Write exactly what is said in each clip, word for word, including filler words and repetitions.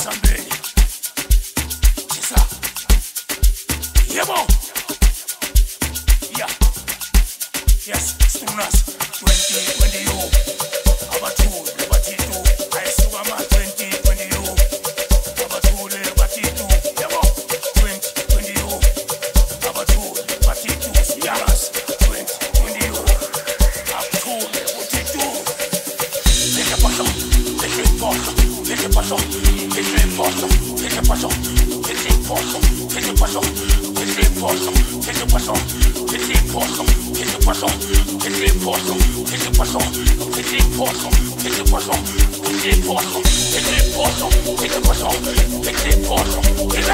Yes, Stunas, twenty twenty you. Abatu, Liberty two. I Sugama twenty twenty you. Abatu, Liberty two. Yabo, twenty twenty you. Abatu, Liberty two. Yaras, twenty twenty you. Abatu, Liberty two. Laissez pas ça, laissez pas ça, laissez pas ça, laissez pas ça, laissez pas ça, laissez pas ça, laissez pas ça, laissez pas ça, laissez pas ça, laissez pas ça. Esse poisson, esse poisson, esse poisson, esse poisson, esse poisson, esse poisson, esse poisson, esse poisson, esse poisson, esse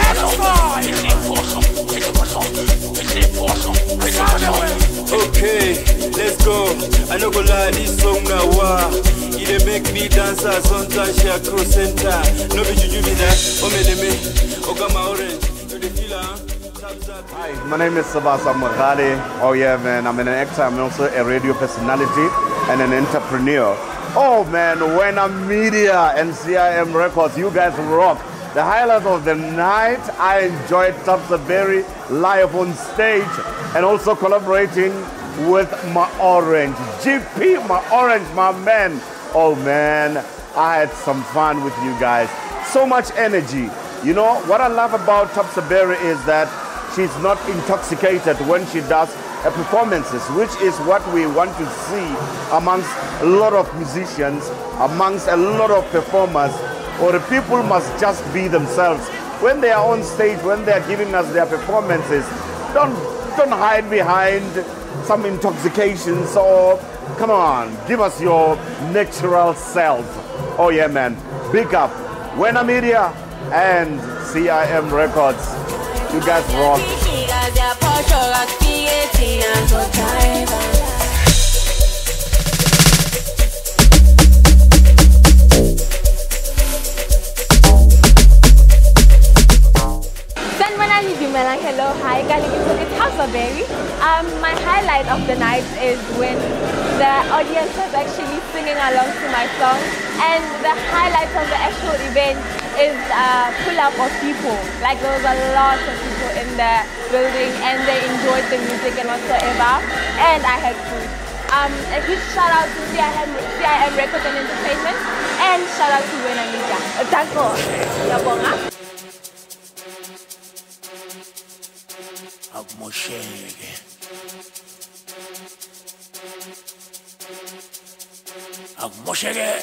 poisson, esse poisson, esse poisson, esse poisson. Okay, let's go. I no go lie, this song na wa. It make me dance as on Tansha Cross Center. No be juju be that. Omeleme, Ogama Orange. You the feel ah? Hi, my name is Sabasa Maghali. Oh yeah, man, I'm an actor. I'm also a radio personality and an entrepreneur. Oh man, Wena Media and C I M Records, you guys rock. The highlight of the night, I enjoyed Tabza Berry live on stage and also collaborating with my Orange. G P, my Orange, my man. Oh man, I had some fun with you guys. So much energy. You know, what I love about Tabza Berry is that she's not intoxicated when she does her performances, which is what we want to see amongst a lot of musicians, amongst a lot of performers, or the people must just be themselves. When they are on stage, when they are giving us their performances, don't, don't hide behind some intoxications or, come on, give us your natural self. Oh yeah, man, big up Wena Media and C I M Records. You guys rock. Hello, hi, it's Tabza Berry. Um, my highlight of the night is when the audience was actually singing along to my song, and the highlight of the actual event is a pull-up of people. Like there was a lot of people in the building and they enjoyed the music and whatsoever, and I had food. Um, a huge shout out to C I M Records and Entertainment, and shout out to Wena Media. Danko, yabonga. Agmoshege. Agmoshege.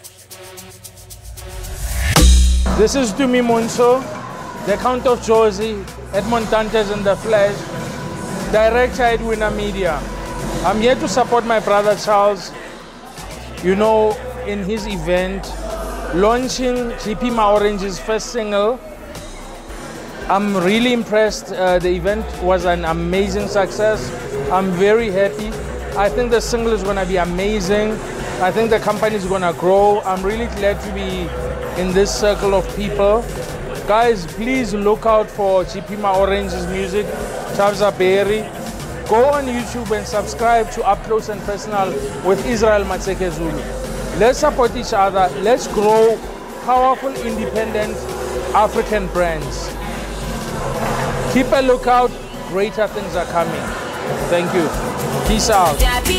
This is Tumi Monso, the Count of Josie, Edmond Dantes in the flesh, director at Wena Media. I'm here to support my brother Charles, you know, in his event, launching G P Ma Orange's first single. I'm really impressed. Uh, the event was an amazing success. I'm very happy. I think the single is going to be amazing. I think the company is going to grow. I'm really glad to be in this circle of people. Guys, please look out for G P Ma Orange's music, Tabza Berry. Go on YouTube and subscribe to Up Close and Personal with Israel Matseke Zulu. Let's support each other. Let's grow powerful, independent African brands. Keep a lookout. Greater things are coming. Thank you. Peace out.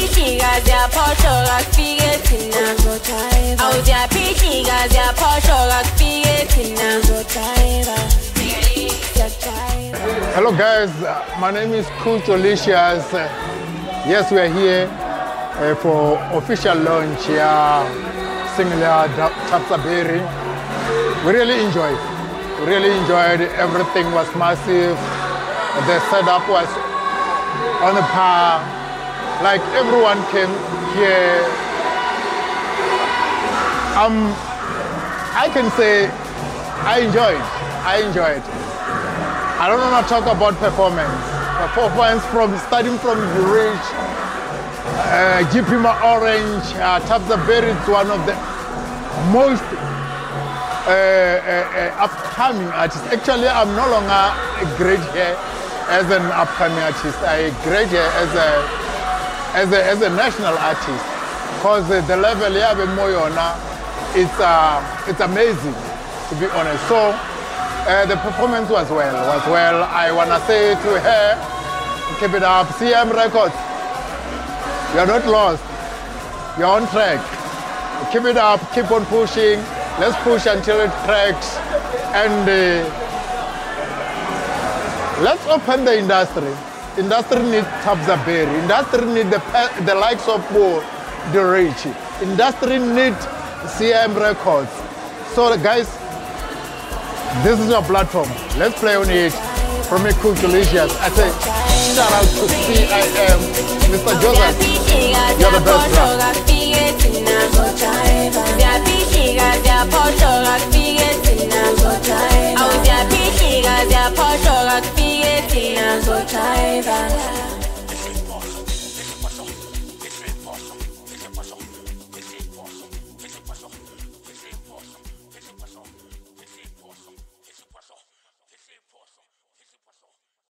Hello guys, my name is Cool Delicious. Yes, we are here uh, for official launch here, uh, singular Tabza Berry. We really enjoyed. We really enjoyed. Everything was massive. The setup was on the par. Like everyone came here. Um, I can say I enjoyed. I enjoyed. I don't want to talk about performance. Performance from starting from the Rich, uh, G P Ma Orange, uh, Tabza Berry is one of the most uh, uh, uh, upcoming artists. Actually, I'm no longer a grade here as an upcoming artist. I grade here as a as a as a national artist, because the level here in Moyona, it's uh, it's amazing. to be honest. So uh, the performance was well, was well. I wanna say to her, keep it up. C M Records, you're not lost. You're on track. Keep it up, keep on pushing. Let's push until it cracks. And uh, let's open the industry. Industry needs Tabza Berry. Industry needs the, the likes of uh, the rich. Industry needs C M Records. So guys, this is your platform. Let's play on it. From me, Cool Delicious. I say, shout out to C I M, Mister Joseph. You're the best, bro.